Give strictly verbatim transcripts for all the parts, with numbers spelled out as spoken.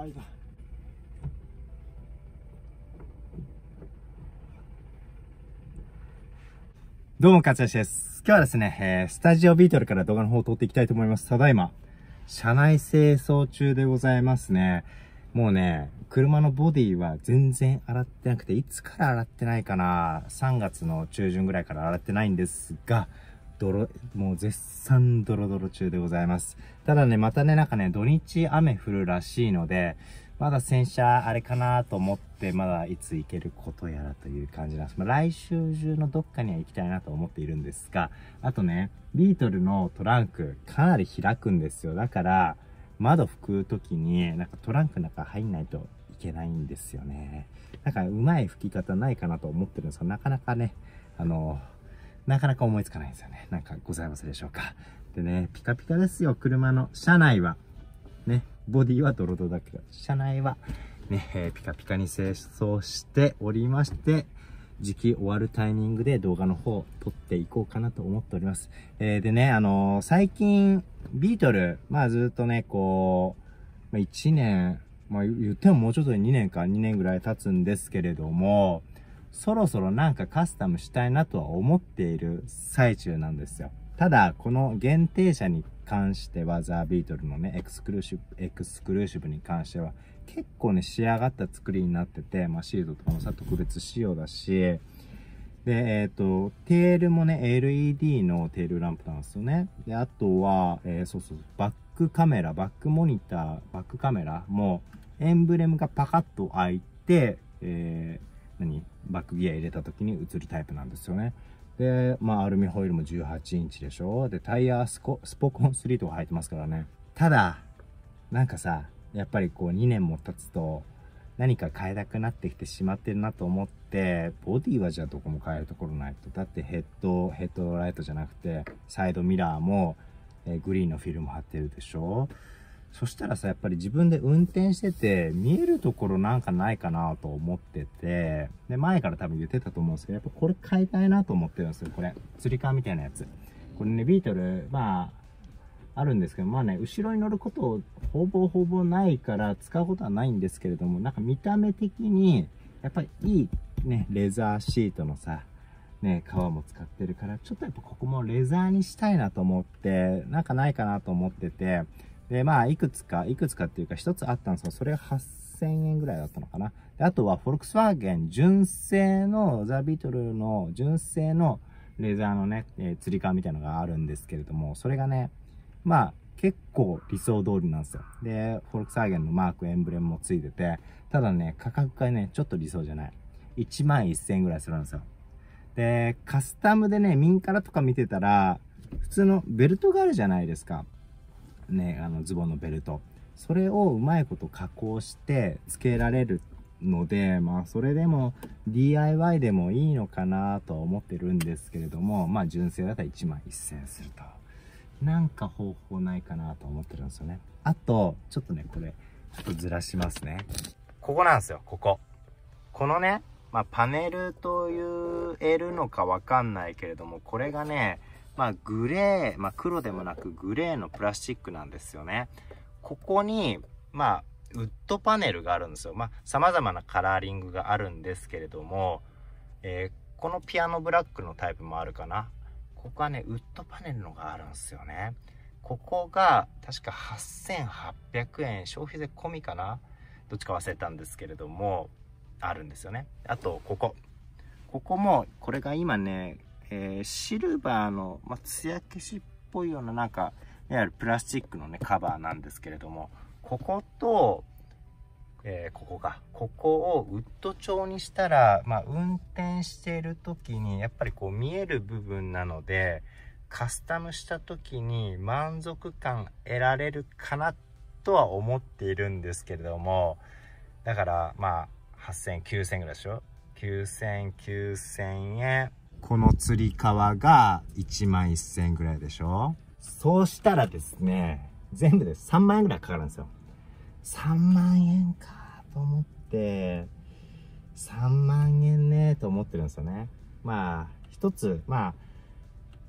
あいた。どうも、かつやしです。今日はですね、えー、スタジオビートルから動画の方を撮っていきたいと思います。ただいま、車内清掃中でございますね。もうね、車のボディは全然洗ってなくて、いつから洗ってないかな ?さんがつの中旬ぐらいから洗ってないんですが、泥、もう絶賛ドロドロ中でございます。ただね、またね、なんかね、土日雨降るらしいので、まだ洗車あれかなと思って、まだいつ行けることやらという感じなんです。まあ、来週中のどっかには行きたいなと思っているんですが、あとね、ビートルのトランクかなり開くんですよ。だから、窓拭くときに、なんかトランクの中入んないといけないんですよね。なんかうまい拭き方ないかなと思ってるんですが、なかなかね、あの、なかなか思いつかないんですよね。なんかございますでしょうか。でね、ピカピカですよ、車の車内は。ね、ボディはドロドロだけど、車内はね、えー、ピカピカに清掃しておりまして、時期終わるタイミングで動画の方撮っていこうかなと思っております。えー、でね、あのー、最近、ビートル、まあずっとね、こう、まあ、いちねん、まあ言ってももうちょっとでにねんかにねんぐらい経つんですけれども、そろそろなんかカスタムしたいなとは思っている最中なんですよ。ただ、この限定車に関しては、ザ・ビートルのね、エクスクルーシブ、エクスクルーシブに関しては、結構ね、仕上がった作りになってて、まあ、シールドとかもさ、特別仕様だし、で、えっと、テールもね、エルイーディー のテールランプなんですよね。で、あとは、えー、そうそう、バックカメラ、バックモニター、バックカメラも、エンブレムがパカッと開いて、えー、何バックギア入れた時に映るタイプなんですよね。で、まあ、アルミホイールもじゅうはちインチでしょ。で、タイヤスコ、スポコンスリーとか入ってますからね。ただ、なんかさ、やっぱりこうにねんも経つと、何か変えたくなってきてしまってるなと思って、ボディはじゃあどこも変えるところないと。だってヘッド、ヘッドライトじゃなくて、サイドミラーも、えー、グリーンのフィルム貼ってるでしょ。そしたらさ、やっぱり自分で運転してて、見えるところなんかないかなと思ってて、で、前から多分言ってたと思うんですけど、やっぱこれ買いたいなと思ってるんですよ、これ。釣り革みたいなやつ。これね、ビートル、まあ、あるんですけど、まあね、後ろに乗ることほぼほぼないから使うことはないんですけれども、なんか見た目的に、やっぱりいいね、レザーシートのさ、ね、革も使ってるから、ちょっとやっぱここもレザーにしたいなと思って、なんかないかなと思ってて、で、まあ、いくつか、いくつかっていうか、一つあったんですが、それがはっせんえんぐらいだったのかな。で、あとは、フォルクスワーゲン純正の、ザ・ビートルの純正のレザーのね、えー、釣り革みたいなのがあるんですけれども、それがね、まあ、結構理想通りなんですよ。で、フォルクスワーゲンのマーク、エンブレムもついてて、ただね、価格がね、ちょっと理想じゃない。いちまんせんえんぐらいするんですよ。で、カスタムでね、ミンカラとか見てたら、普通のベルトがあるじゃないですか。ね、あのズボンのベルト。それをうまいこと加工して付けられるので、まあそれでも ディーアイワイ でもいいのかなと思ってるんですけれども、まあ純正だったらいちまんせんえんすると。なんか方法ないかなと思ってるんですよね。あと、ちょっとね、これ、ちょっとずらしますね。ここなんですよ、ここ。このね、まあパネルと言えるのかわかんないけれども、これがね、まあグレー、まあ黒でもなくグレーのプラスチックなんですよね。ここに、まあウッドパネルがあるんですよ。まあ様々なカラーリングがあるんですけれども、えー、このピアノブラックのタイプもあるかな。ここはね、ウッドパネルのがあるんですよね。ここが確かはっせんはっぴゃくえん、消費税込みかな。どっちか忘れたんですけれども、あるんですよね。あと、ここ。ここも、これが今ね、えー、シルバーの、まあ、艶消しっぽいようななんか、いわゆるプラスチックのね、カバーなんですけれども、ここと、えー、ここが、ここをウッド調にしたら、まあ、運転している時に、やっぱりこう見える部分なので、カスタムした時に満足感得られるかなとは思っているんですけれども、だから、まあ、はっせんえん、きゅうせんえんぐらいでしょ ?きゅうせん、きゅうせんえん。この釣り革がいちまんせんえんぐらいでしょ。そうしたらですね、全部でさんまんえんぐらいかかるんですよ。さんまんえんかと思って、さんまんえんねと思ってるんですよね。まあ、一つ、まあ、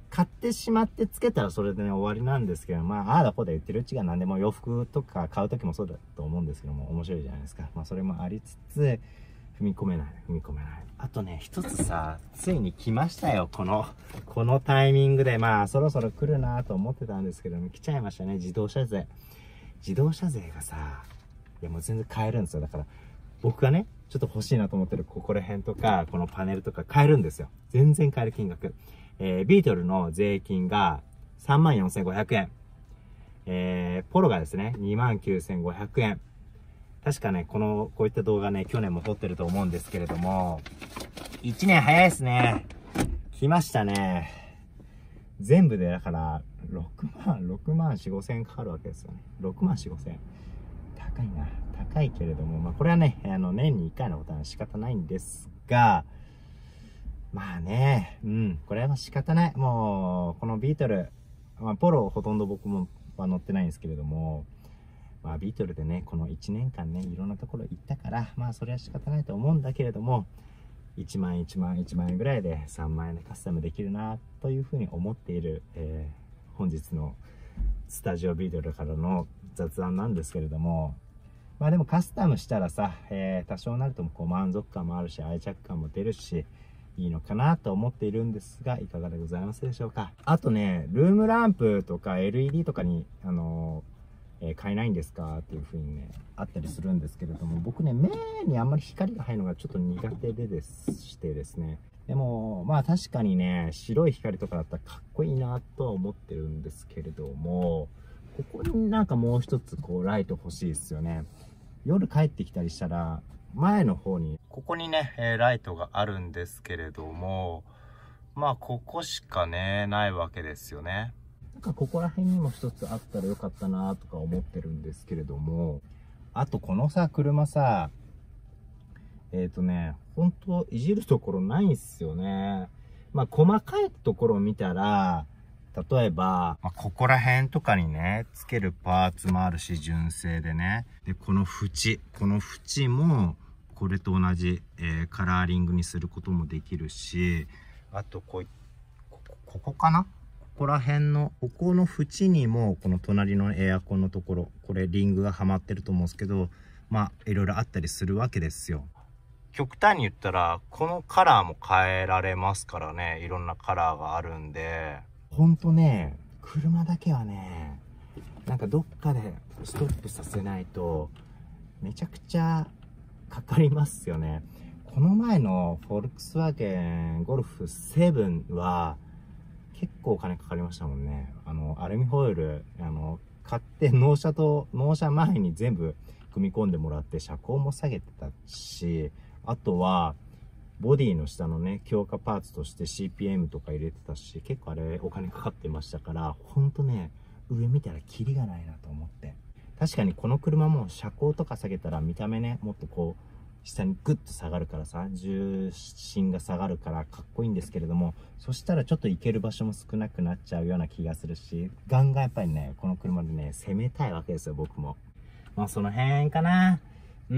買ってしまってつけたらそれでね、終わりなんですけど、まあ、ああだこうだ言ってるうちが何でも洋服とか買う時もそうだと思うんですけども、面白いじゃないですか。まあ、それもありつつ、踏み込めない、踏み込めない。あとね、一つさ、ついに来ましたよ、この、このタイミングで。まあ、そろそろ来るなと思ってたんですけども、来ちゃいましたね、自動車税。自動車税がさ、いやもう全然買えるんですよ。だから、僕がね、ちょっと欲しいなと思ってるここら辺とか、このパネルとか買えるんですよ。全然買える金額。えー、ビートルの税金が さんまんよんせんごひゃくえん。えー、ポロがですね、にまんきゅうせんごひゃくえん。確かね、この、こういった動画ね、去年も撮ってると思うんですけれども、いちねん早いですね。来ましたね。全部で、だから、ろくまん、ろくまんよん、ごせんかかるわけですよね。ろくまんよん、ごせん。高いな。高いけれども、まあ、これはね、あの、年にいっかいのことは仕方ないんですが、まあね、うん、これは仕方ない。もう、このビートル、まあ、ポロほとんど僕もは乗ってないんですけれども、まあ、ビートルでね、このいちねんかんね、いろんなところ行ったから、まあ、それは仕方ないと思うんだけれども、いちまん、いちまん、いちまん円ぐらいでさんまん円でカスタムできるな、というふうに思っている、えー、本日のスタジオビートルからの雑談なんですけれども、まあでもカスタムしたらさ、えー、多少なるともこう満足感もあるし、愛着感も出るし、いいのかなと思っているんですが、いかがでございますでしょうか。あとね、ルームランプとか エルイーディー とかに、あのーえー、買えないんですかっていう風にね、あったりするんですけれども、僕ね、目にあんまり光が入るのがちょっと苦手でですしてですね。でも、まあ確かにね、白い光とかだったらかっこいいなとは思ってるんですけれども、ここになんかもう一つこうライト欲しいですよね。夜帰ってきたりしたら、前の方に、ここにね、えー、ライトがあるんですけれども、まあ、ここしかね、ないわけですよね。なんかここら辺にも一つあったらよかったなとか思ってるんですけれども、あとこのさ、車さ、えっとね、ほんといじるところないんすよね。まあ、細かいところを見たら、例えば、まあ、ここら辺とかにね、つけるパーツもあるし、純正でね。で、この縁、この縁も、これと同じ、えー、カラーリングにすることもできるし、あとこうい、ここ、ここかなここら辺の、ここの縁にも、この隣のエアコンのところ、これリングがはまってると思うんですけど、まあ、いろいろあったりするわけですよ。極端に言ったら、このカラーも変えられますからね、いろんなカラーがあるんで、ほんとね、車だけはね、なんかどっかでストップさせないと、めちゃくちゃかかりますよね。この前のフォルクスワーゲンゴルフセブンは、結構お金かかりましたもんね。あの、アルミホイル、あの、買って納車と、納車前に全部組み込んでもらって、車高も下げてたし、あとは、ボディの下のね、強化パーツとして シーピーエム とか入れてたし、結構あれお金かかってましたから、ほんとね、上見たらキリがないなと思って。確かにこの車も車高とか下げたら見た目ね、もっとこう、下にグッと下がるからさ、重心が下がるからかっこいいんですけれども、そしたらちょっと行ける場所も少なくなっちゃうような気がするし、ガンガンやっぱりね、この車でね、攻めたいわけですよ、僕も。まあその辺かな。うん。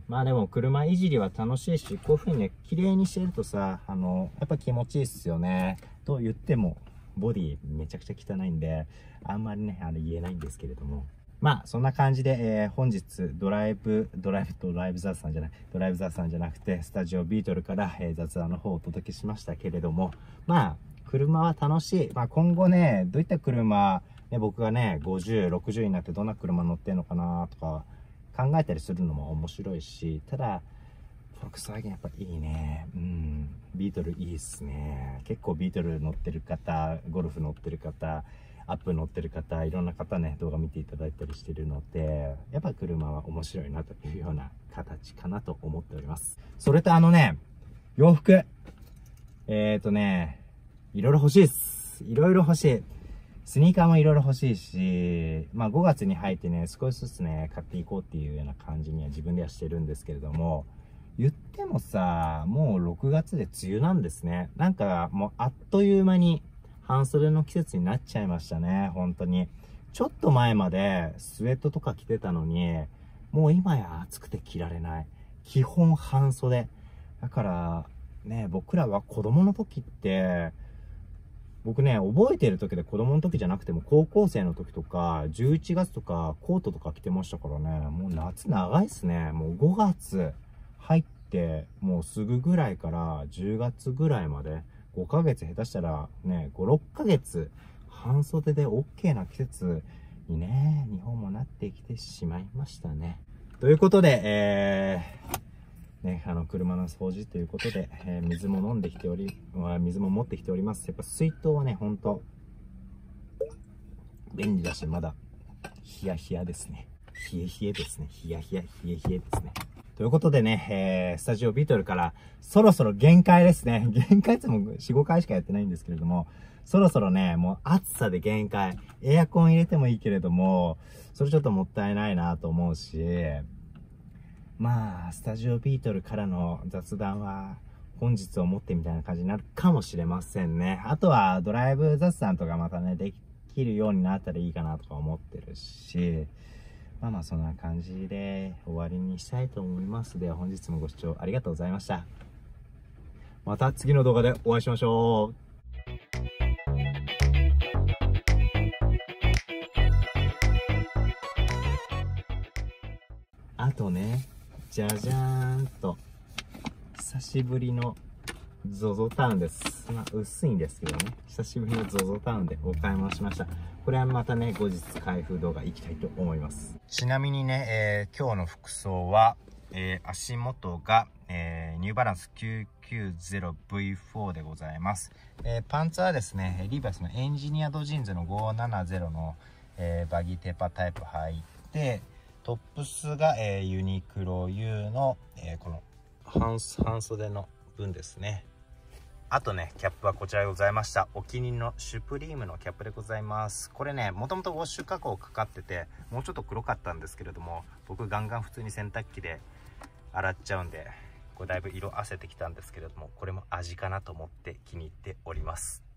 まあでも車いじりは楽しいし、こういう風にね、綺麗にしてるとさ、あの、やっぱ気持ちいいっすよね。と言っても、ボディめちゃくちゃ汚いんで、あんまりね、あれ言えないんですけれども。まあ、そんな感じで、えー、本日、ドライブ、ドライブとライブ雑さんじゃない、ドライブ雑さんじゃなくて、スタジオビートルから、えー、雑談の方をお届けしましたけれども、まあ、車は楽しい。まあ今後ね、どういった車、ね、僕がね、ごじゅう、ろくじゅうになってどんな車乗ってんのかなとか、考えたりするのも面白いし、ただ、フォルクスワーゲンやっぱいいね。うん。ビートルいいっすね。結構ビートル乗ってる方、ゴルフ乗ってる方、アップ乗ってる方、いろんな方ね、動画見ていただいたりしてるので、やっぱ車は面白いなというような形かなと思っております。それとあのね、洋服。えーとね、いろいろ欲しいっす。いろいろ欲しい。スニーカーもいろいろ欲しいし、まあごがつに入ってね、少しずつね、買っていこうっていうような感じには自分ではしてるんですけれども、言ってもさ、もうろくがつで梅雨なんですね。なんかもうあっという間に半袖の季節になっちゃいましたね、本当に。ちょっと前までスウェットとか着てたのに、もう今や暑くて着られない。基本半袖。だから、ね、僕らは子供の時って、 僕ね、覚えてる時で子供の時じゃなくても高校生の時とか、じゅういちがつとかコートとか着てましたからね、もう夏長いっすね。もうごがつ入って、もうすぐぐらいからじゅうがつぐらいまで、ごかげつ下手したらね、ご、ろっかげつ、半袖で OK な季節にね、日本もなってきてしまいましたね。ということで、えー、ね、あの、車の掃除ということで、えー、水も飲んできており、水も持ってきております。やっぱ水筒はね、ほんと、便利だし、まだ、ヒヤヒヤですね。ヒエヒエですね。ヒヤヒヤ、ヒエヒエですね。ということでね、えー、スタジオビートルから、そろそろ限界ですね。限界ってもよん、ごかいしかやってないんですけれども、そろそろね、もう暑さで限界。エアコン入れてもいいけれども、それちょっともったいないなと思うし、まあ、スタジオビートルからの雑談は、本日をもってみたいな感じになるかもしれませんね。あとは、ドライブ雑談とかまたね、できるようになったらいいかなとか思ってるし、まあまあそんな感じで終わりにしたいと思います。では本日もご視聴ありがとうございました。また次の動画でお会いしましょう。あとね、じゃじゃーんと、久しぶりの ゾゾ タウンです。まあ、薄いんですけどね、久しぶりの ゾゾ タウンでお買い物しました。これはまたね、後日開封動画行きたいと思います。ちなみにね、えー、今日の服装は、えー、足元が、えー、ニューバランス きゅうきゅうゼロブイフォー でございます。えー、パンツはですね、リーバイスのエンジニアドジーンズのごひゃくななじゅうの、えー、バギーテーパータイプ履いて、トップスが、えー、ユニクロ U の、えー、この半、半袖の分ですね。あとね、キャップはこちらでございました。お気に入りのシュプリームのキャップでございます。これね、もともとウォッシュ加工かかってて、もうちょっと黒かったんですけれども、僕ガンガン普通に洗濯機で洗っちゃうんで、これだいぶ色あせてきたんですけれども、これも味かなと思って気に入っております。